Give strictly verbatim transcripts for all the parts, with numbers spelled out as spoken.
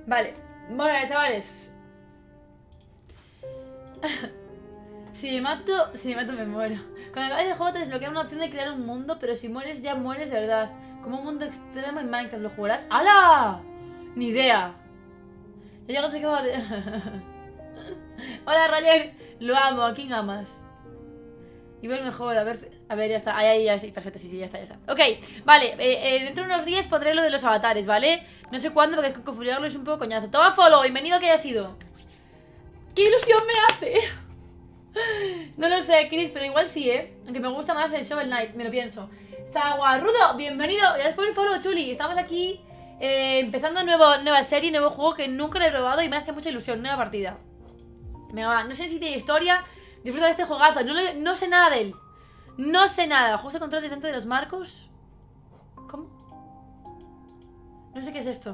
Vale, bueno, chavales. Si me mato, si me mato me muero. Cuando acabes el juego te desbloquea una opción de crear un mundo, pero si mueres ya mueres de verdad. Como un mundo extremo en Minecraft, ¿lo jugarás? ¡Hala! Ni idea. Ya llego a ese que de... Hola, Roger. Lo amo, ¿a quién amas? Y ver mejor, a ver... A ver, ya está, ahí, ahí, ya sí, perfecto, sí, sí, ya está, ya está. Ok, vale, eh, eh, dentro de unos días pondré lo de los avatares, ¿vale? No sé cuándo, porque configurarlo es un poco coñazo. Toma follow, bienvenido que haya sido. ¡Qué ilusión me hace! No lo sé, Chris, pero igual sí, ¿eh? Aunque me gusta más el Shovel Knight, me lo pienso. Zaguarrudo, bienvenido, gracias por el follow, Chuli. Estamos aquí eh, empezando nuevo, nueva serie, nuevo juego que nunca lo he probado y me hace mucha ilusión, nueva partida. Venga, va, no sé si tiene historia. Disfruta de este juegazo, no, le, no sé nada de él. No sé nada, juego de control delante de los marcos. ¿Cómo? No sé qué es esto.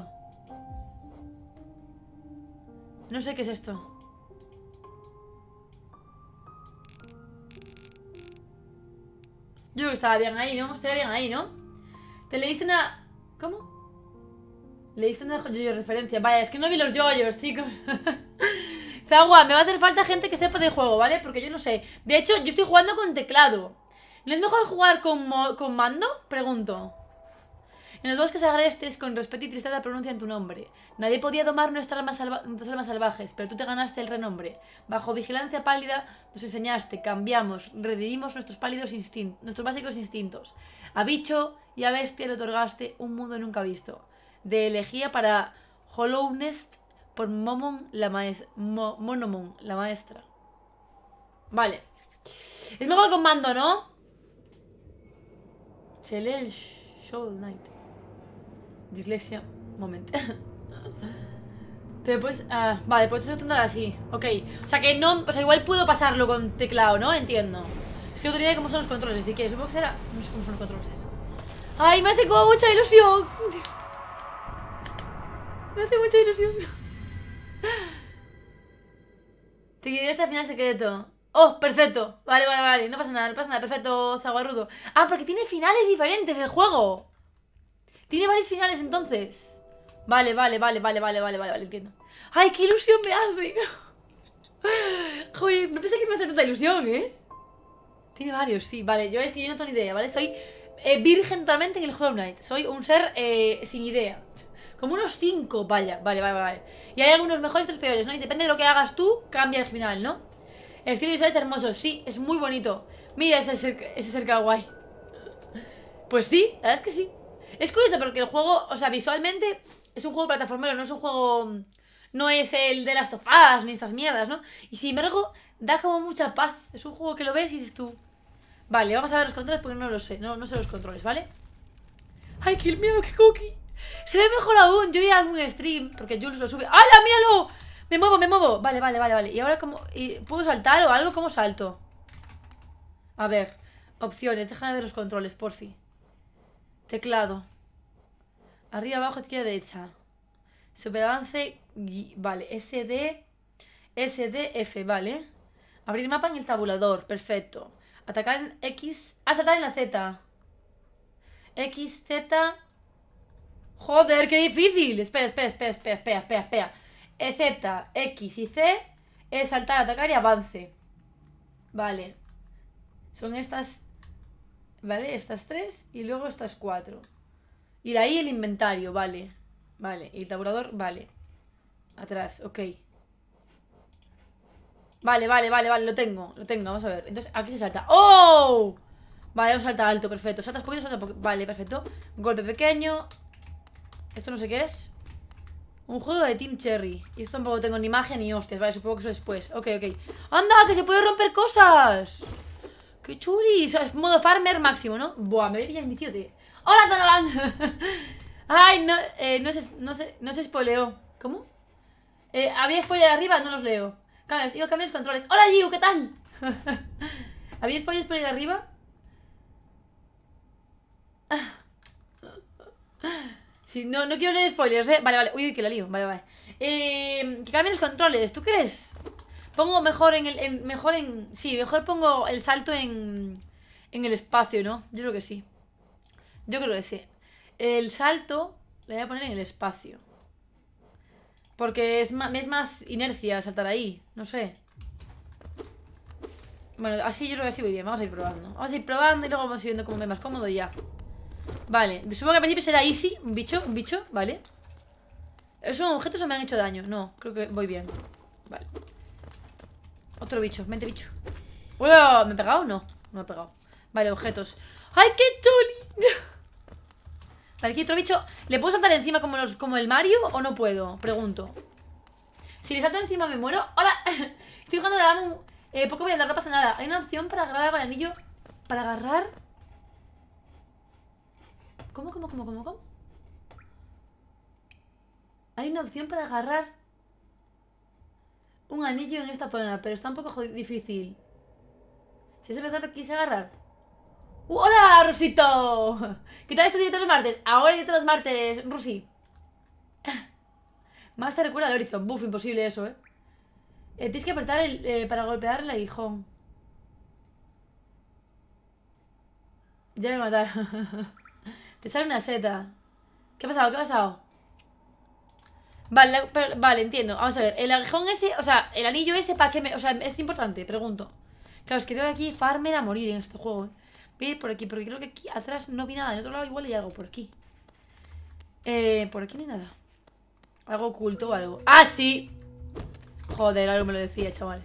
No sé qué es esto. Yo creo que estaba bien ahí, ¿no? Estaba bien ahí, ¿no? Te leíste una... ¿Cómo? Leíste una yo-yo referencia. Vaya, es que no vi los yoyos, chicos. Zagua, me va a hacer falta gente que sepa de juego, ¿vale? Porque yo no sé. De hecho, yo estoy jugando con teclado. ¿No es mejor jugar con, con mando? Pregunto. En los bosques agrestes, con respeto y tristeza pronuncian tu nombre. Nadie podía domar nuestras almas, salva nuestras almas salvajes, pero tú te ganaste el renombre. Bajo vigilancia pálida nos enseñaste, cambiamos, redimimos nuestros pálidos instintos, nuestros básicos instintos. A bicho y a bestia le otorgaste un mundo nunca visto. De elegía para Hollownest por Momon la maestra. Mo Monomon, la maestra. Vale. Es mejor con mando, ¿no? Se lee el Shovel Knight. Dislexia, moment. Pero pues, ah, vale, pues esto nada así. Ok, o sea que no, o sea, igual puedo pasarlo con teclado, ¿no? Entiendo. Es que no tenía idea de cómo son los controles, si quieres, supongo que será. No sé cómo son los controles. Ay, me hace como mucha ilusión. Me hace mucha ilusión. Te quedaría hasta el final secreto. Oh, perfecto. Vale, vale, vale, no pasa nada, no pasa nada, perfecto, Zaguarrudo. Ah, porque tiene finales diferentes el juego. Tiene varios finales entonces. Vale, vale, vale, vale, vale, vale, vale, vale, entiendo. ¡Ay, qué ilusión me hace! Joder, no pensé que me hace tanta ilusión, ¿eh? Tiene varios, sí, vale, yo es que yo no tengo ni idea, ¿vale? Soy eh, virgen totalmente en el Hollow Knight. Soy un ser eh, sin idea. Como unos cinco, vaya, vale, vale, vale. Y hay algunos mejores y otros peores, ¿no? Y depende de lo que hagas tú, cambia el final, ¿no? El estilo visual es hermoso, sí, es muy bonito. Mira ese ser, ese ser kawaii. Pues sí, la verdad es que sí. Es curioso porque el juego, o sea, visualmente es un juego plataformero, no es un juego... No es el de Last of Us ni estas mierdas, ¿no? Y sin embargo, da como mucha paz. Es un juego que lo ves y dices tú... Vale, vamos a ver los controles porque no lo sé. No, no sé los controles, ¿vale? ¡Ay, qué miedo, qué cookie! Se ve mejor aún. Yo vi algún stream porque Jules lo sube. ¡Hala, míralo! Me muevo, me muevo. Vale, vale, vale, vale. ¿Y ahora cómo...? ¿Y ¿puedo saltar o algo? ¿Cómo salto? A ver. Opciones. Déjame ver los controles, porfi. Teclado. Arriba, abajo, izquierda, derecha. Superavance. Vale. S D. S D F, vale. Abrir mapa en el tabulador. Perfecto. Atacar en X. Ah, saltar en la Z. X, Z. Joder, qué difícil. Espera, espera, espera, espera, espera, espera, espera. E, Z, X y C es saltar, atacar y avance. Vale. Son estas. Vale, estas tres y luego estas cuatro. Y de ahí el inventario, vale. Vale, y el tabulador, vale. Atrás, ok. Vale, vale, vale, vale, lo tengo, lo tengo, vamos a ver. Entonces, aquí se salta. ¡Oh! Vale, vamos a saltar alto, perfecto. Saltas poquito, saltas poquito. Vale, perfecto. Golpe pequeño. Esto no sé qué es. Un juego de Team Cherry. Y esto tampoco tengo ni magia ni hostias. Vale, supongo que eso después. Ok, ok. ¡Anda! ¡Que se puede romper cosas! ¡Qué chuli! O sea, es modo farmer máximo, ¿no? Buah, me voy a pillar mi tío, tío. ¡Hola, Donovan! Ay, no, eh, no se, no se, no se spoileó. ¿Cómo? Eh, ¿había spoiler arriba? No los leo. Cambios, digo cambios controles. ¡Hola, Giu! ¿Qué tal? ¿Había spoilers por ahí arriba? Sí, no, no quiero leer spoilers, ¿eh? Vale, vale. Uy, que la lío. Vale, vale. Eh, que cambien los controles. ¿Tú crees? Pongo mejor en el... En, mejor en... Sí, mejor pongo el salto en... En el espacio, ¿no? Yo creo que sí. Yo creo que sí. El salto... Le voy a poner en el espacio. Porque es más, es más inercia saltar ahí. No sé. Bueno, así yo creo que así voy bien. Vamos a ir probando. Vamos a ir probando y luego vamos a ir viendo cómo me es más cómodo y ya. Vale, supongo que al principio será easy. Un bicho, un bicho, vale. ¿Esos objetos o me han hecho daño? No, creo que voy bien. Vale. Otro bicho, vente bicho. ¡Hola! ¿Me he pegado? No, no me he pegado. Vale, objetos. ¡Ay, qué chuli! Vale, aquí otro bicho. ¿Le puedo saltar encima como, los, como el Mario o no puedo? Pregunto. Si le salto encima me muero. ¡Hola! Estoy jugando de Amu. Eh, poco voy a andar, no pasa nada. Hay una opción para agarrar con el anillo. Para agarrar. ¿Cómo, cómo, cómo, cómo, cómo? Hay una opción para agarrar un anillo en esta zona, pero está un poco difícil. Si es empezar, quise agarrar. Uh, ¡Hola, Rusito! ¿Qué tal este directo los martes? Ahora directo los martes, Rusi. Más te recuerda al Horizon. Buf, imposible eso, ¿eh? eh tienes que apretar el, eh, para golpear el aguijón. Ya me mataron. Te sale una seta. ¿Qué ha pasado? ¿Qué ha pasado? Vale, pero, vale, entiendo. Vamos a ver, el aguijón ese, o sea, el anillo ese, ¿para qué me...? O sea, es importante, pregunto. Claro, es que veo aquí farmer a morir en este juego, ¿eh? Voy a ir por aquí, porque creo que aquí atrás no vi nada. En otro lado igual hay algo por aquí. Eh, por aquí no hay nada. Algo oculto o algo. ¡Ah, sí! Joder, algo me lo decía, chavales.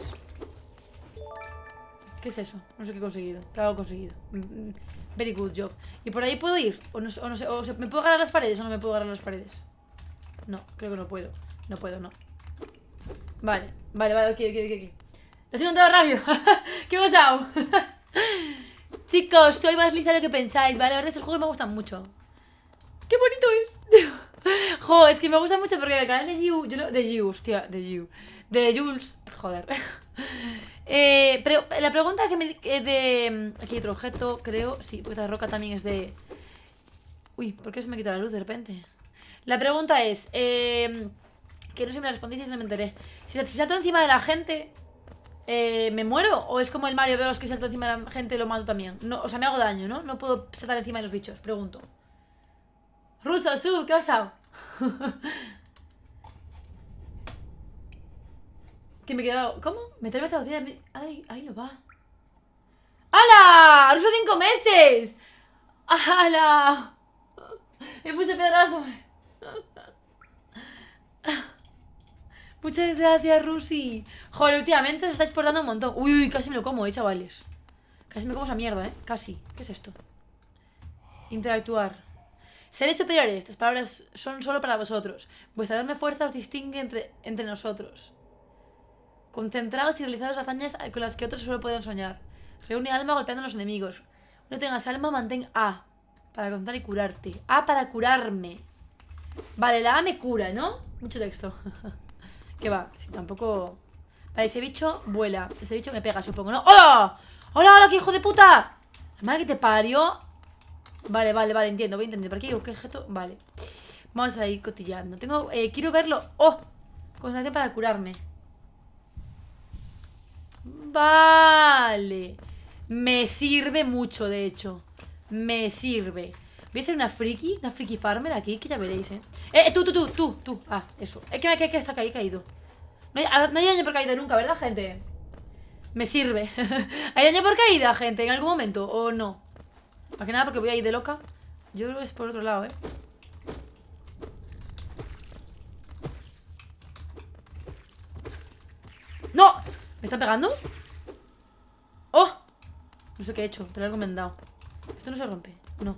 ¿Qué es eso? No sé qué he conseguido. ¿Qué hago conseguido? Very good job. ¿Y por ahí puedo ir? O no, o no sé, o sea, ¿me puedo agarrar las paredes o no me puedo agarrar las paredes? No, creo que no puedo. No puedo, no. Vale, vale, vale, ok, ok, ok, ok. Lo he encontrado rápido. ¿Qué ha pasado? Chicos, soy más lista de lo que pensáis, ¿vale? La verdad, estos juegos me gustan mucho. ¡Qué bonito es! Jo, es que me gusta mucho porque en el canal de You, yo no, de You, hostia, de You, de Jules, joder. eh, pero la pregunta que me eh, de aquí hay otro objeto, creo, sí, porque esta roca también es de. Uy, ¿por qué se me quita la luz de repente? La pregunta es, eh, que no sé si me la respondiste y no me enteré. Si, si salto encima de la gente, eh, ¿me muero? ¿O es como el Mario Bros que salto encima de la gente y lo mato también? No, o sea, me hago daño, ¿no? No puedo saltar encima de los bichos, pregunto. Ruso, sub, ¿qué ha pasado? Que me he quedado... ¿Cómo? Meterme esta botella de... Ay, ahí lo va. ¡Hala! ¡Ruso cinco meses! ¡Hala! Me puse pedazo. Muchas gracias, Rusi. Joder, últimamente se está exportando un montón. Uy, uy, casi me lo como, eh, chavales. Casi me como esa mierda, eh. Casi. ¿Qué es esto? Interactuar. Seréis superiores. Estas palabras son solo para vosotros. Vuestra enorme fuerza os distingue entre, entre nosotros. Concentraos y realizaos hazañas con las que otros solo pueden soñar. Reúne alma golpeando a los enemigos. No tengas alma, mantén A. Para contar y curarte. A para curarme. Vale, la A me cura, ¿no? Mucho texto. ¿Qué va? Si tampoco... Vale, ese bicho vuela. Ese bicho me pega, supongo, ¿no? ¡Hola! ¡Hola, hola, qué hijo de puta! La madre que te parió. Vale, vale, vale, entiendo. Voy a entender. ¿Por aquí? ¿Qué objeto? Vale. Vamos a ir cotillando. Tengo... Eh, quiero verlo. ¡Oh! Concentración para curarme. Vale. Me sirve mucho, de hecho. Me sirve. Voy a ser una friki, una friki farmer aquí, que ya veréis, eh. Eh, tú, tú, tú, tú, tú. Ah, eso. Es que me que, que está caído, caído. No hay, no hay daño por caída nunca, ¿verdad, gente? Me sirve. ¿Hay daño por caída, gente, en algún momento? ¿O no? Más que nada porque voy a ir de loca. Yo creo que es por otro lado, eh. ¡No! ¿Me está pegando? ¡Oh! No sé qué he hecho, te lo he recomendado. Esto no se rompe, no.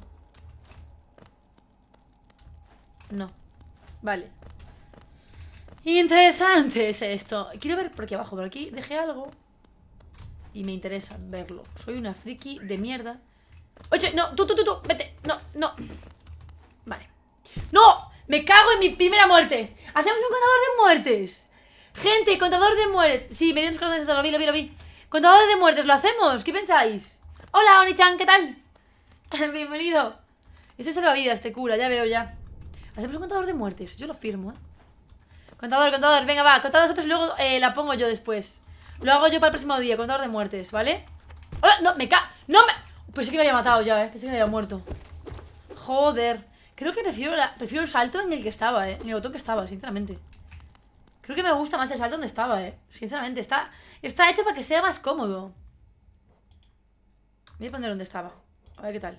No. Vale. Interesante es esto. Quiero ver por aquí abajo. Por aquí dejé algo y me interesa verlo. Soy una friki de mierda. Oye, no, tú, tú, tú, tú. Vete, no, no. Vale. ¡No! Me cago en mi primera muerte. Hacemos un contador de muertes. Gente, contador de muertes. Sí, me dio unos corazones, lo vi, lo vi, lo vi. Contador de muertes, ¿lo hacemos? ¿Qué pensáis? Hola, Oni-chan, ¿qué tal? Bienvenido. Eso es salvavidas, te cura, ya veo ya. Hacemos un contador de muertes, yo lo firmo, ¿eh? Contador, contador, venga, va. Contad vosotros y luego eh, la pongo yo después. Lo hago yo para el próximo día, contador de muertes, ¿vale? ¡Hola! No, me ca... No me... Pues sí que me había matado ya, ¿eh? Pensé que me había muerto. Joder. Creo que prefiero, la... prefiero el salto en el que estaba, ¿eh? En el botón que estaba, sinceramente. Creo que me gusta más el salto donde estaba, eh. Sinceramente, está, está hecho para que sea más cómodo. Voy a poner donde estaba. A ver qué tal.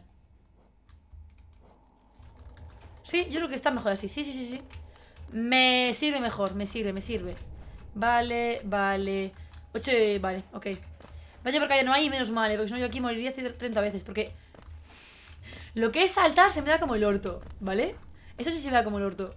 Sí, yo creo que está mejor así. Sí, sí, sí, sí. Me sirve mejor, me sirve, me sirve. Vale, vale. Ocho, vale, ok. Vaya, porque ya no hay, menos mal, ¿eh? Porque si no yo aquí moriría treinta veces. Porque lo que es saltar se me da como el orto, ¿vale? Eso sí se me da como el orto.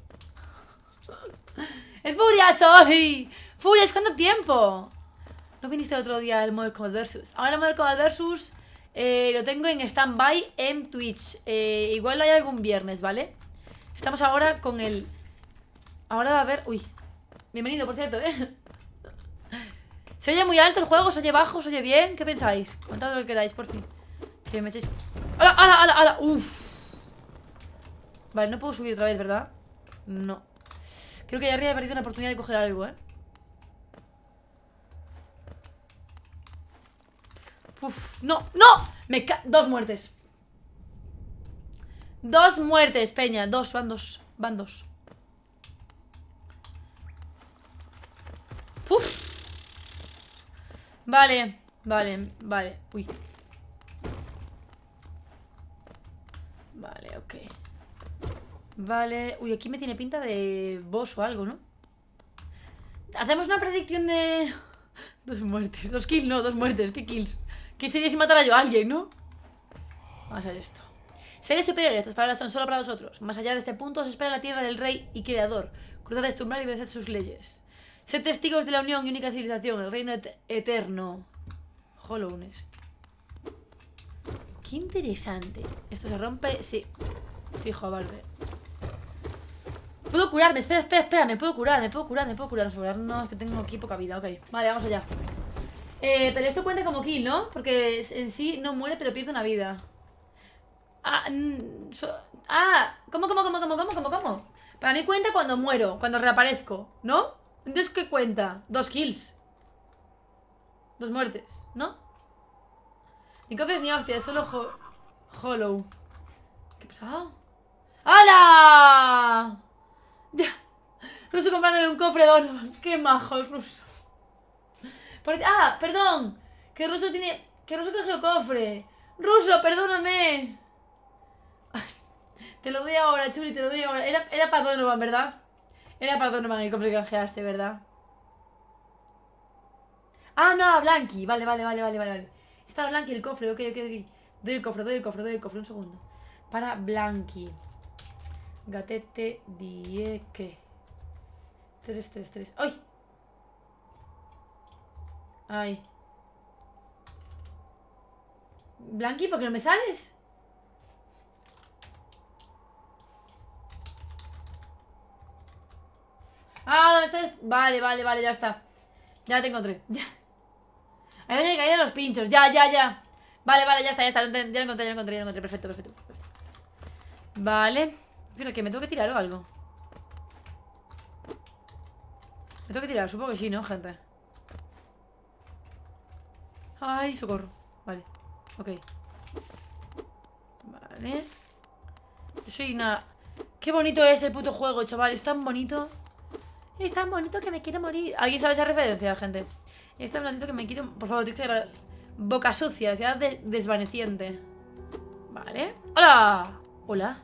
¡Es Furia, Soli! ¡Furias, cuánto tiempo! ¿No viniste el otro día al Mortal Kombat Versus? Ahora el Mortal Kombat Versus eh, lo tengo en stand-by en Twitch. eh, Igual lo hay algún viernes, ¿vale? Estamos ahora con el... Ahora va a haber... Uy, bienvenido, por cierto, ¿eh? ¿Se oye muy alto el juego? ¿Se oye bajo? ¿Se oye bien? ¿Qué pensáis? Contad lo que queráis, por fin. Que me echéis... ¡Hala, hala, hala, hala! ¡Uf! Vale, no puedo subir otra vez, ¿verdad? No. Creo que allá arriba he perdido una oportunidad de coger algo, ¿eh? Uf, no, no. Me ca... Dos muertes. Dos muertes, peña. Dos, van dos. Van dos. Uf. Vale, vale, vale. Uy. Vale, ok. Vale. Uy, aquí me tiene pinta de boss o algo, ¿no? Hacemos una predicción de... Dos muertes. Dos kills, no, dos muertes. ¿Qué kills? ¿Qué sería si matara yo a alguien, no? Vamos a ver esto. Seres superiores, estas palabras son solo para vosotros. Más allá de este punto os espera la tierra del rey y creador. Cruzad este umbral y obedeced sus leyes. Sed testigos de la unión y única civilización, el reino et eterno. Hollownest. Qué interesante. Esto se rompe, sí. Fijo, vale. Puedo curarme, espera, espera, espera. Me puedo curar, me puedo curar, me puedo curar. No, es que tengo aquí poca vida, ok. Vale, vamos allá. Eh, pero esto cuenta como kill, ¿no? Porque en sí no muere, pero pierde una vida. Ah, so, ah, ¿cómo, cómo, cómo, cómo, cómo, cómo, cómo? Para mí cuenta cuando muero, cuando reaparezco, ¿no? Entonces, ¿qué cuenta? Dos kills. Dos muertes, ¿no? Ni cofres ni hostias, solo ho hollow. ¿Qué ha pasado? ¡Hala! Ruso comprándole un cofre de Donovan. Qué majo el ruso. Por... Ah, perdón. Que Ruso tiene... Que Ruso cogió cofre. Ruso, perdóname. Te lo doy ahora, Chuli, te lo doy ahora. Era, era para Donovan, ¿verdad? Era para Donovan el cofre que canjeaste, ¿verdad? Ah, no, a Blanqui. Vale, vale, vale, vale, vale. Es para Blanqui el cofre, ok, ok, ok. Doy el cofre, doy el cofre, doy el cofre, un segundo. Para Blanqui. Gatete Dieque. tres, tres, tres. ¡Ay! Ay. Blanqui, ¿por qué no me sales? Ah, no me sales. Vale, vale, vale, ya está. Ya te encontré. Ya. Ahí donde caído los pinchos. Ya, ya, ya. Vale, vale, ya está, ya está. Ya lo encontré, ya lo encontré, ya lo encontré. Perfecto, perfecto, perfecto. Vale. Pero que me tengo que tirar o algo. Me tengo que tirar, supongo que sí, ¿no, gente? Ay, socorro. Vale, ok. Vale. Yo soy una... Qué bonito es el puto juego, chaval. Es tan bonito. Es tan bonito que me quiero morir. ¿Alguien sabe esa referencia, gente? Es tan bonito que me quiero... Por favor, tienes que agarrar... Boca sucia, ciudad de... desvaneciente. Vale. ¡Hola! Hola.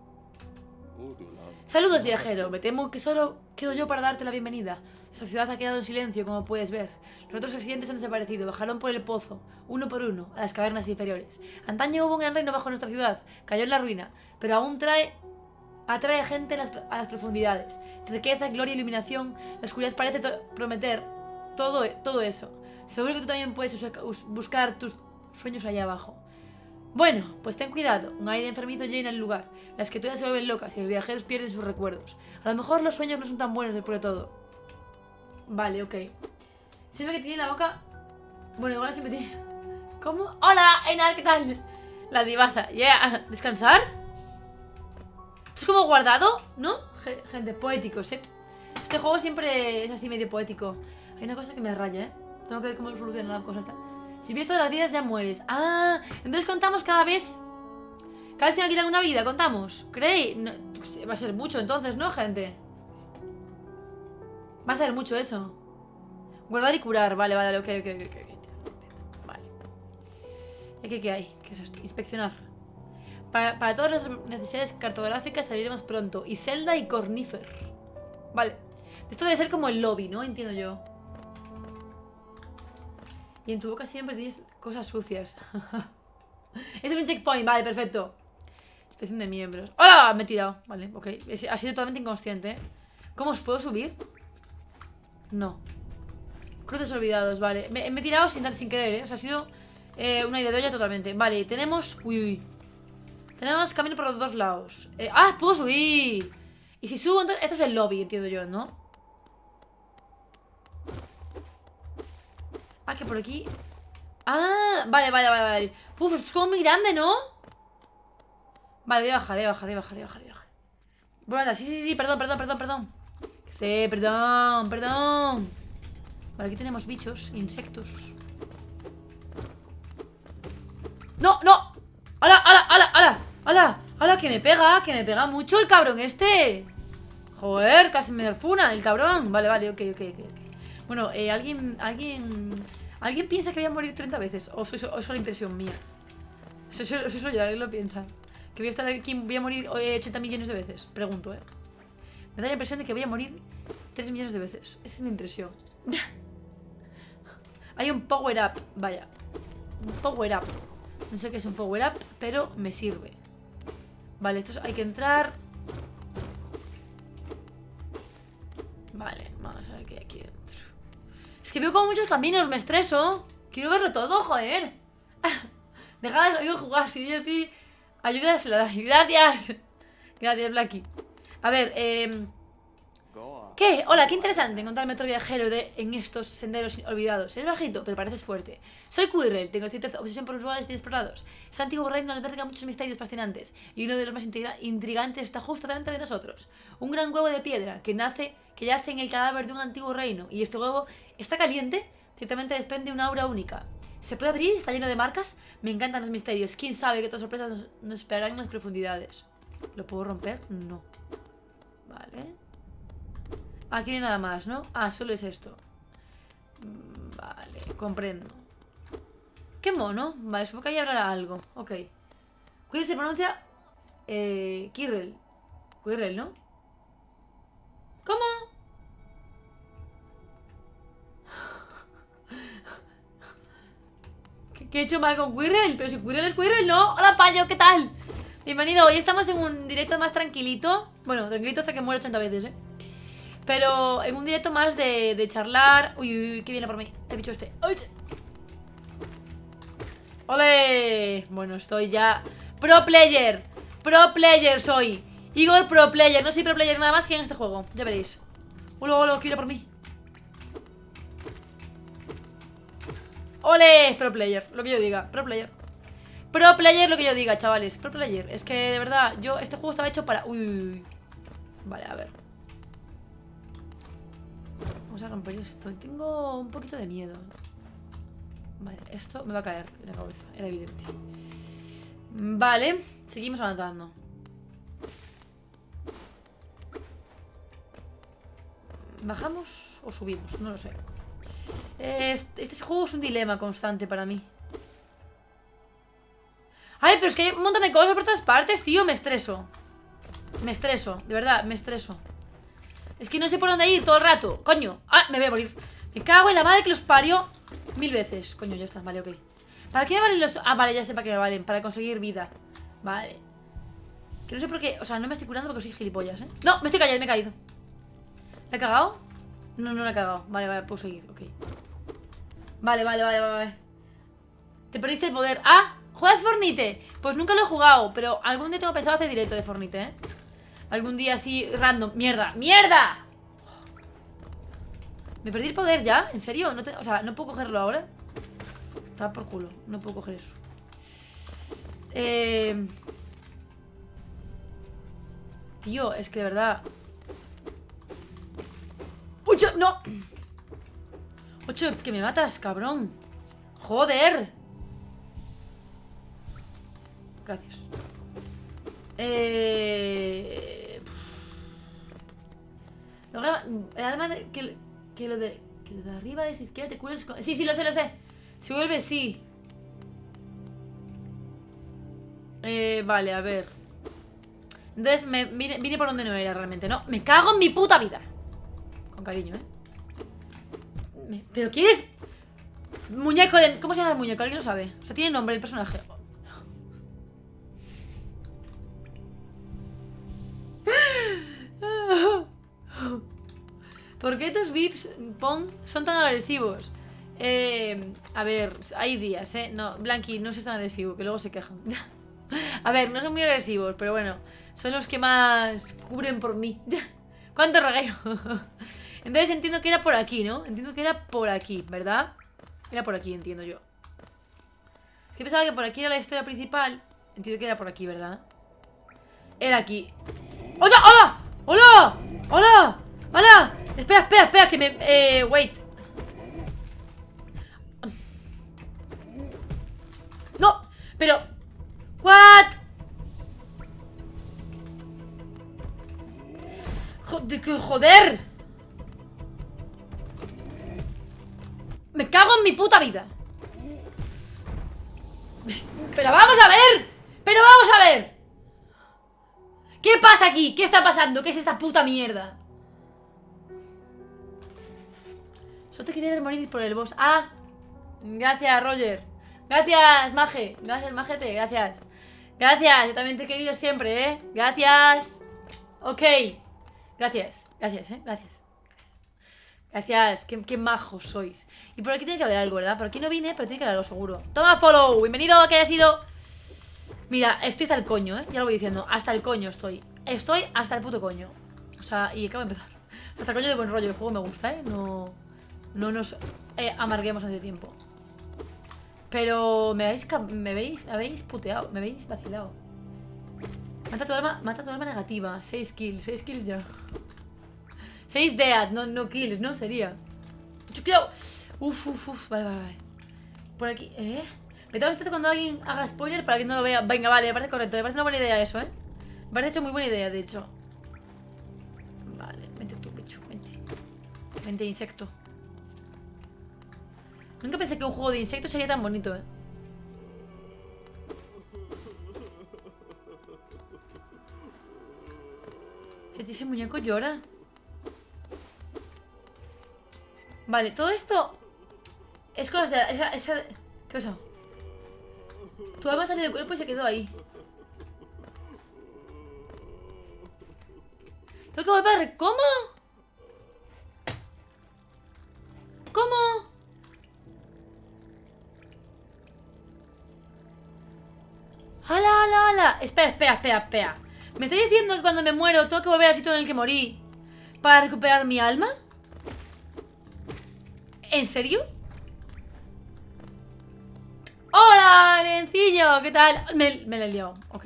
Saludos, viajero. Me temo que solo quedo yo para darte la bienvenida. Esta ciudad ha quedado en silencio, como puedes ver. Los otros residentes han desaparecido, bajaron por el pozo, uno por uno, a las cavernas inferiores. Antaño hubo un gran reino bajo nuestra ciudad, cayó en la ruina, pero aún trae... atrae gente a las, a las profundidades. Riqueza, gloria, iluminación. La oscuridad parece to prometer todo, todo eso. Seguro que tú también puedes buscar tus sueños allá abajo. Bueno, pues ten cuidado. Un aire enfermizo llena el lugar. Las criaturas se vuelven locas y los viajeros pierden sus recuerdos. A lo mejor los sueños no son tan buenos después de todo. Vale, ok. Siempre que tiene la boca... Bueno, igual siempre tiene... ¿Cómo? ¡Hola, Einar! ¿Qué tal? La divaza. Yeah. ¿Descansar? ¿Esto es como guardado? ¿No? G gente, poéticos, ¿eh? Este juego siempre es así medio poético. Hay una cosa que me raya, ¿eh? Tengo que ver cómo solucionar la cosa esta. Si pierdes todas las vidas ya mueres. Ah, entonces contamos cada vez. Cada vez que me quitan una vida, contamos. ¿Creéis? No, va a ser mucho entonces, ¿no, gente? Va a ser mucho eso. Guardar y curar. Vale, vale, ok, ok, ok, ok. Vale. ¿Y aquí qué hay? ¿Qué es esto? Inspeccionar. Para, para todas nuestras necesidades cartográficas saliremos pronto. Y Zelda y Cornifer. Vale. Esto debe ser como el lobby, ¿no? Entiendo yo. Y en tu boca siempre tienes cosas sucias. Eso es un checkpoint, vale, perfecto. Inspección de miembros. ¡Hola! Me he tirado. Vale, ok. Ha sido totalmente inconsciente, ¿eh? ¿Cómo os puedo subir? No. Cruces olvidados, vale. Me, me he tirado sin, sin querer, ¿eh? O sea, ha sido eh, una idea de olla totalmente. Vale, tenemos... Uy, uy. Tenemos camino por los dos lados. Eh, ¡Ah! ¡Puedo subir! Y si subo, entonces... Esto es el lobby, entiendo yo, ¿no? Ah, que por aquí... Ah, vale, vale, vale, vale. Puf, esto es como muy grande, ¿no? Vale, voy a bajar, voy a bajar, voy a bajar, voy a bajar, voy a bajar. Bueno, anda, sí, sí, sí, perdón, perdón, perdón, perdón. Sí, perdón, perdón. Vale, aquí tenemos bichos, insectos. ¡No, no! ¡Hala, hala, hala, hala! ¡Hala, hala! Que me pega, que me pega mucho el cabrón este. Joder, casi me derfuna el cabrón. Vale, vale, ok, ok, ok. Bueno, eh, alguien, alguien... ¿Alguien piensa que voy a morir treinta veces? ¿O soy, o es solo impresión mía? Eso soy yo, alguien lo piensa. Que voy a estar aquí, voy a morir eh, ochenta millones de veces. Pregunto, eh. Me da la impresión de que voy a morir tres millones de veces. Esa es mi impresión. Hay un power up, vaya. Un power up. No sé qué es un power up, pero me sirve. Vale, esto es, hay que entrar. Vale, vamos a ver qué hay aquí dentro. Es que veo como muchos caminos, me estreso. Quiero verlo todo, joder. Deja de jugar, si yo pido ayuda, se la da. Gracias. Gracias, Blacky. A ver, eh... ¿qué? Hola, qué interesante encontrarme otro viajero de, en estos senderos olvidados. Es bajito, pero pareces fuerte. Soy Quirrell, tengo cierta obsesión por los lugares inexplorados. Este antiguo reino alberga muchos misterios fascinantes, y uno de los más intrigantes está justo delante de nosotros. Un gran huevo de piedra que nace, que yace en el cadáver de un antiguo reino, y este huevo está caliente, ciertamente desprende una aura única. ¿Se puede abrir? ¿Está lleno de marcas? Me encantan los misterios. ¿Quién sabe qué otras sorpresas nos, nos esperarán en las profundidades? ¿Lo puedo romper? No. Vale. Aquí no hay nada más, ¿no? Ah, solo es esto. Vale, comprendo. Qué mono. Vale, supongo que ahí habrá algo. Ok. Quirrell se pronuncia... Eh... Quirrell. Quirrell, ¿no? ¿Cómo? ¿Qué, ¿Qué he hecho mal con Quirrell? Pero si Quirrell es Quirrell, ¿no? Hola, payo, ¿qué tal? Bienvenido. Hoy estamos en un directo más tranquilito. Bueno, tranquilito hasta que muero ochenta veces, ¿eh? Pero en un directo más de, de charlar. Uy, uy, uy, que viene por mí. He dicho este. ¡Uy! ¡Ole! Bueno, estoy ya. Pro player. Pro player soy. Igor pro player. No soy pro player nada más que en este juego. Ya veréis. ¡Ole, ole! Quiero por mí. ¡Ole! Pro player. Lo que yo diga. Pro player. Pro player lo que yo diga, chavales. Pro player. Es que de verdad, yo. Este juego estaba hecho para. Uy, uy, uy. Vale, a ver. Vamos a romper esto. Tengo un poquito de miedo. Vale, esto me va a caer en la cabeza. Era evidente. Vale, seguimos avanzando. ¿Bajamos o subimos? No lo sé. Este, este juego es un dilema constante para mí. Ay, pero es que hay un montón de cosas por todas partes, tío. Me estreso. Me estreso, de verdad, me estreso. Es que no sé por dónde ir todo el rato. Coño, ah, me voy a morir. Me cago en la madre que los parió mil veces. Coño, ya está, vale, ok. ¿Para qué me valen los...? Ah, vale, ya sé para qué me valen. Para conseguir vida. Vale. Que no sé por qué... O sea, no me estoy curando porque soy gilipollas, ¿eh? No, me estoy cayendo, me he caído. ¿La he cagado? No, no la he cagado. Vale, vale, puedo seguir, ok. Vale, vale, vale, vale, vale. Te perdiste el poder. ¡Ah! ¿Juegas Fortnite? Pues nunca lo he jugado, pero algún día tengo pensado hacer directo de Fortnite, ¿eh? Algún día así, random. ¡Mierda! ¡Mierda! ¿Me perdí el poder ya? ¿En serio? ¿No te... O sea, ¿no puedo cogerlo ahora? Está por culo. No puedo coger eso. Eh... Tío, es que de verdad... ¡Ocho! ¡No! Ocho, que me matas, cabrón. ¡Joder! Gracias. Eh... El alma de, que, que, lo de, que lo de arriba es izquierda, te curas con... Sí, sí, lo sé, lo sé. Si vuelve, sí. Eh, vale, a ver. Entonces me vine, vine por donde no era realmente, ¿no? Me cago en mi puta vida. Con cariño, ¿eh? Me, ¿Pero quién es? Muñeco de... ¿Cómo se llama el muñeco? ¿Alguien lo sabe? O sea, tiene nombre el personaje. ¿Por qué tus V I Ps, Pong, son tan agresivos? Eh, a ver, hay días, ¿eh? No, Blanqui, no seas tan agresivo, que luego se quejan. A ver, no son muy agresivos, pero bueno, son los que más cubren por mí. ¿Cuánto regueo? Entonces entiendo que era por aquí, ¿no? Entiendo que era por aquí, ¿verdad? Era por aquí, entiendo yo. Es que pensaba que por aquí era la historia principal. Entiendo que era por aquí, ¿verdad? Era aquí. ¡Hola! ¡Hola! ¡Hola! ¡Hola! ¡Hola! Espera, espera, espera, que me... Eh, wait. No, pero... What? Joder, joder. Me cago en mi puta vida. Pero vamos a ver. Pero vamos a ver. ¿Qué pasa aquí? ¿Qué está pasando? ¿Qué es esta puta mierda? Solo te quería morir por el boss. Ah, gracias, Roger. Gracias, Maje. Gracias, Majete, gracias. Gracias, yo también te he querido siempre, ¿eh? Gracias. Ok. Gracias, gracias, ¿eh? Gracias. Gracias, qué, qué majos sois. Y por aquí tiene que haber algo, ¿verdad? Por aquí no vine, pero tiene que haber algo seguro. Toma follow, bienvenido a que haya sido. Mira, estoy hasta el coño, ¿eh? Ya lo voy diciendo, hasta el coño estoy. Estoy hasta el puto coño. O sea, y acabo de empezar. Hasta el coño de buen rollo, el juego me gusta, ¿eh? No, no nos eh, amarguemos hace tiempo. Pero me habéis, me veis, me habéis puteado, me habéis vacilado. Mata tu alma, mata tu alma negativa. seis kills, seis kills ya. seis dead, no, no kills, no sería. Mucho cuidado. Uf, uf, uf, vale, vale, vale. Por aquí, ¿eh? Me tengo que cuando alguien haga spoiler para que no lo vea. Venga, vale, me parece correcto, me parece una buena idea eso, ¿eh? Me parece hecho muy buena idea, de hecho. Vale, vente tú, bicho, vente. Vente, insecto. Nunca pensé que un juego de insectos sería tan bonito, ¿eh? Ese muñeco llora. Vale, todo esto es cosas de... Esa, esa... ¿Qué pasa? Tu alma salió del cuerpo y se quedó ahí. Tengo que volver a... Re... ¿Cómo? ¿Cómo? ¡Hala, hala, hala! Espera, espera, espera, espera. ¿Me está diciendo que cuando me muero tengo que volver al sitio en el que morí para recuperar mi alma? ¿En serio? ¡Hola, Lencillo! ¿Qué tal? Me, me la he liado, ok.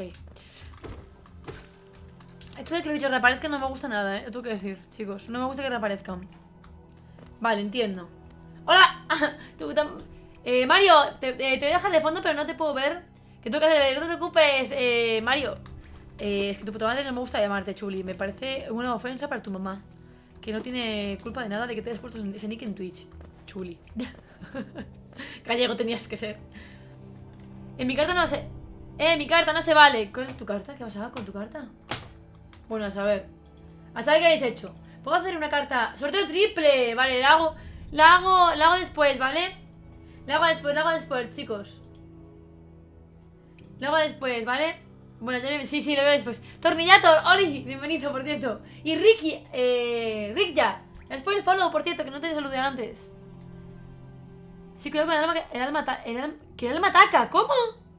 Esto de que los bichos reaparezcan no me gusta nada, ¿eh? Lo tengo que decir, chicos. No me gusta que reaparezcan. Vale, entiendo. ¡Hola! eh, Mario, te, eh, te voy a dejar de fondo, pero no te puedo ver. ¿Qué tengo que hacer? No te preocupes, eh, Mario. Eh, es que tu puta madre no me gusta llamarte Chuli. Me parece una ofensa para tu mamá, que no tiene culpa de nada de que te hayas puesto ese nick en Twitch. Chuli. Gallego tenías que ser. En mi carta no se... Eh, mi carta no se vale. ¿Cuál es tu carta? ¿Qué pasaba con tu carta? Bueno, a saber. A saber qué habéis hecho. Puedo hacer una carta... Sorteo triple. Vale, la hago... La hago... La hago después, ¿vale? La hago después, la hago después, chicos. La hago después, ¿vale? Bueno, ya me... Sí, sí, lo veo después. Tornillator, Oli, bienvenido, por cierto. Y Ricky, eh... Rick ya. Después el follow, por cierto, que no te saludé antes. Sí, cuidado con el alma que el alma, ta el alma, que el alma ataca. ¿Cómo?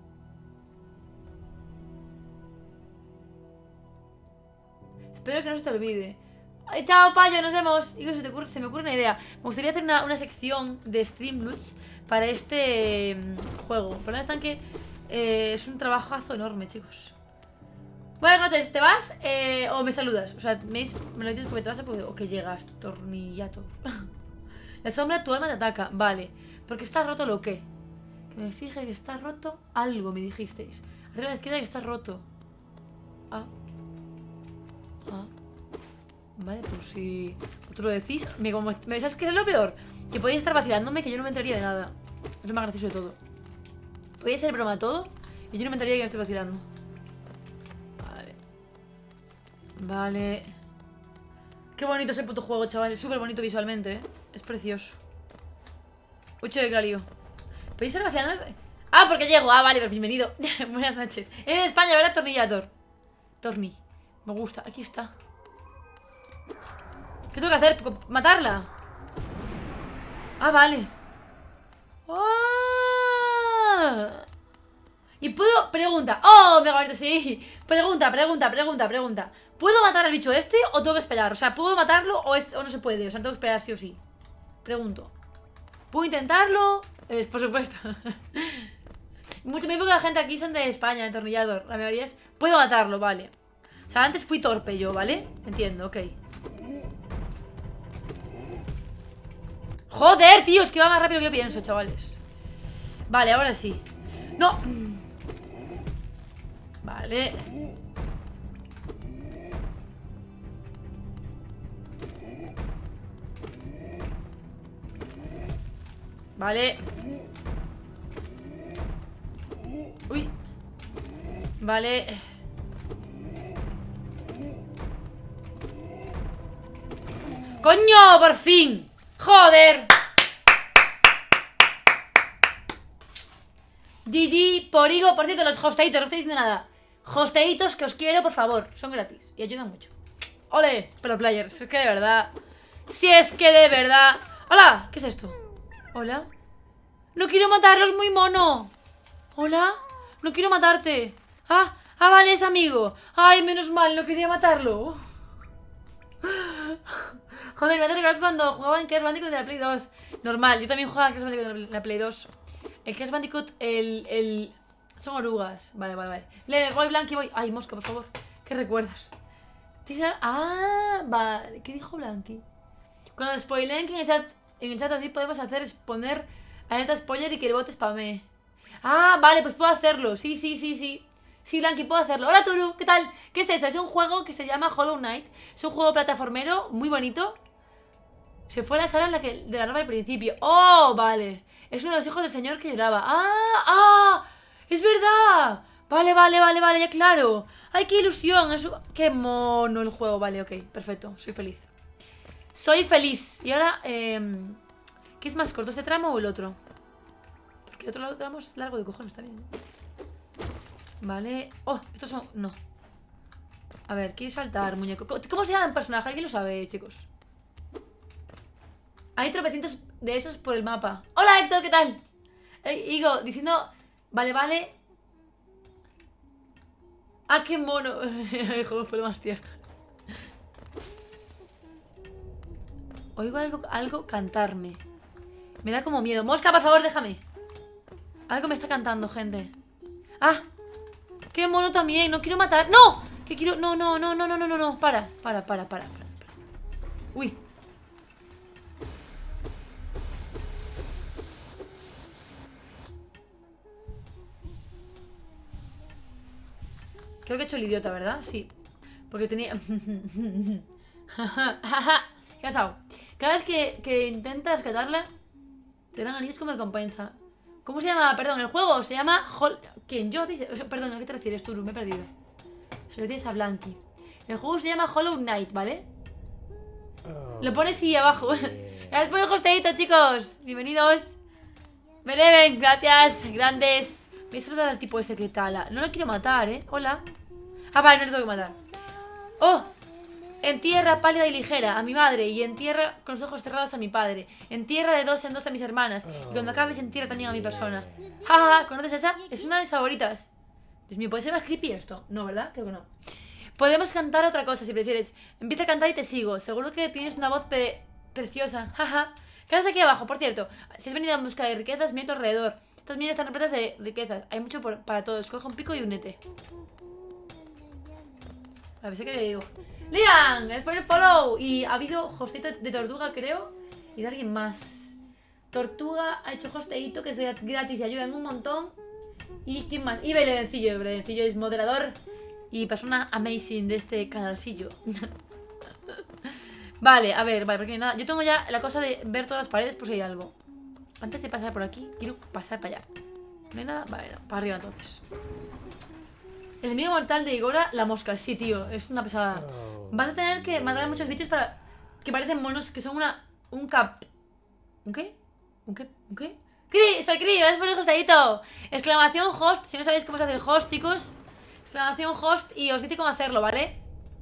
Espero que no se te olvide. Ay, chao, payo, nos vemos. Y se, te ocurre, se me ocurre una idea. Me gustaría hacer una, una sección de Streamloots para este mmm, juego. El problema está en que eh, es un trabajazo enorme, chicos. Buenas noches, ¿te vas? Eh, ¿O me saludas? O sea, me, me lo dices porque te vas a... O que llegas, Tornillator. La sombra, tu alma te ataca. Vale. ¿Porque está roto lo qué? Que me fije que está roto algo, me dijisteis. Arriba a la izquierda que está roto. Ah. Ah. Vale, pues si vosotros lo decís. Me, como, me, ¿sabes qué es lo peor? Que podéis estar vacilándome, que yo no me enteraría de nada. Es lo más gracioso de todo. Podría ser broma todo y yo no me enteraría que me estoy vacilando. Vale. Vale. Qué bonito es el puto juego, chaval. Es súper bonito visualmente, ¿eh? Es precioso. ocho de Clarío. ¿Podéis estar vacilando? Ah, porque llego. Ah, vale, pues bienvenido. Buenas noches. En España, ¿verdad? Tornillator. Torni. Me gusta. Aquí está. ¿Qué tengo que hacer? ¿Matarla? Ah, vale. ¡Ah! Y puedo... Pregunta. ¡Oh, mega bonito! Sí. Pregunta, pregunta, pregunta, pregunta. ¿Puedo matar al bicho este o tengo que esperar? O sea, ¿puedo matarlo o, es, o no se puede? O sea, tengo que esperar sí o sí. Pregunto. ¿Puedo intentarlo? Eh, por supuesto. Mucho tiempo que la gente aquí son de España, de Tornillador. La mayoría es... Puedo matarlo, vale. O sea, antes fui torpe yo, ¿vale? Entiendo, ok. Joder, tío, es que va más rápido que yo pienso, chavales. Vale, ahora sí. ¡No! Vale. Vale. Uy. Vale. ¡Coño! ¡Por fin! ¡Joder! G G, Porigo. Por cierto, los hosteitos, no estoy diciendo nada. Hosteitos que os quiero, por favor. Son gratis y ayudan mucho. ¡Ole! Pero players, es que de verdad. Si es que de verdad. ¡Hola! ¿Qué es esto? ¿Hola? No quiero matarlo, es muy mono. ¿Hola? No quiero matarte. Ah, ah, vale, es amigo. Ay, menos mal, no quería matarlo. Joder, me hace recordar cuando jugaba en Crash Bandicoot de la Play dos. Normal, yo también jugaba en Crash Bandicoot de la Play dos. El Crash Bandicoot, el... el... Son orugas. Vale, vale, vale. Le voy, Blanqui, voy. Ay, mosca, por favor. ¿Qué recuerdas? Ah, vale. ¿Qué dijo Blanqui? Cuando spoileen que en el chat, en el chat así podemos hacer es poner alerta spoiler y que el bot spame. Ah, vale, pues puedo hacerlo. Sí, sí, sí, sí. Sí, Blanqui, puedo hacerlo. Hola, Turu, ¿qué tal? ¿Qué es eso? Es un juego que se llama Hollow Knight. Es un juego plataformero muy bonito. Se fue a la sala en la que, de la norma al principio. ¡Oh, vale! Es uno de los hijos del señor que lloraba. ¡Ah! ¡Ah! ¡Es verdad! Vale, vale, vale, vale, ya claro. ¡Ay, qué ilusión! Es un... ¡Qué mono el juego! Vale, ok, perfecto. Soy feliz. Soy feliz. Y ahora, eh, ¿qué es más corto, este tramo o el otro? Porque el otro tramo es largo de cojones también. Vale. Oh, estos son... No. A ver, ¿quieres saltar, muñeco? ¿Cómo se llama el personaje? ¿Alguien lo sabe, chicos? Hay tropecientos de esos por el mapa. Hola, Héctor, ¿qué tal? Eh, Igo, diciendo... Vale, vale. Ah, qué mono. El juego fue lo más tierno. Oigo algo, algo cantarme. Me da como miedo. Mosca, por favor, déjame. Algo me está cantando, gente. Ah, qué mono también. No quiero matar. ¡No! Que quiero... No, no, no, no, no, no, no. Para, para, para, para, para. Uy. Creo que he hecho el idiota, ¿verdad? Sí. Porque tenía... ¿Qué ha pasado? Cada vez que, que intentas rescatarla, te dan anillos como recompensa. ¿Cómo se llama? Perdón, el juego se llama... Hol... ¿Quién? ¿Yo? Dice... O sea, perdón, ¿a qué te refieres, Turu? Me he perdido. Se lo tienes a Blanqui. El juego se llama Hollow Knight, ¿vale? Oh, lo pones ahí abajo. Gracias por el hosteito, chicos. Bienvenidos. Beleven, gracias. Grandes. Voy a saludar al tipo ese que tala. No lo quiero matar, ¿eh? Hola. Ah, vale, no lo tengo que matar. ¡Oh! Entierra pálida y ligera a mi madre. Y entierra con los ojos cerrados a mi padre. Entierra de dos en dos a mis hermanas. Y cuando acabes entierra también a mi persona. Ja, ja, ja. ¿Conoces esa? Es una de mis favoritas. Dios mío, ¿puede ser más creepy esto? No, ¿verdad? Creo que no. Podemos cantar otra cosa si prefieres. Empieza a cantar y te sigo. Seguro que tienes una voz pe preciosa. Jaja. Quedas aquí abajo, por cierto. Si has venido en busca de riquezas, mira a tu alrededor. Estas minas están repletas de riquezas. Hay mucho por, para todos. Coge un pico y únete. A ver si que le digo. Lian, es por el follow. Y ha habido hosteito de Tortuga, creo. Y de alguien más. Tortuga ha hecho hosteito que es gratis y ayuda en un montón. ¿Y quién más? Y Belevencillo. Belevencillo es moderador y persona amazing de este canalcillo. Vale, a ver, vale, porque nada. Yo tengo ya la cosa de ver todas las paredes por si hay algo. Antes de pasar por aquí, quiero pasar para allá. ¿No hay nada? Vale, no, para arriba entonces. El enemigo mortal de Igora, la mosca. Sí, tío, es una pesada. Vas a tener que matar a muchos bichos para... que parecen monos, que son una... un cap... ¿Un qué? ¿Un qué? ¿Un qué? ¡Cri! ¡Soy Cri! ¡Gracias por el hostadito! Exclamación host. Si no sabéis cómo se hace el host, chicos. Exclamación host y os dice cómo hacerlo, ¿vale?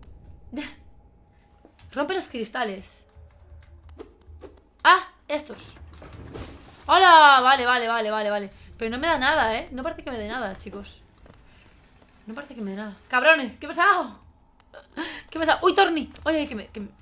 Rompe los cristales. Ah, estos. ¡Hola! Vale, vale, vale, vale, vale. Pero no me da nada, ¿eh? No parece que me dé nada, chicos. No parece que me dé nada. ¡Cabrones! ¿Qué ha pasado? ¿Qué pasa? ¡Uy, Torni! Oye, que me, que me...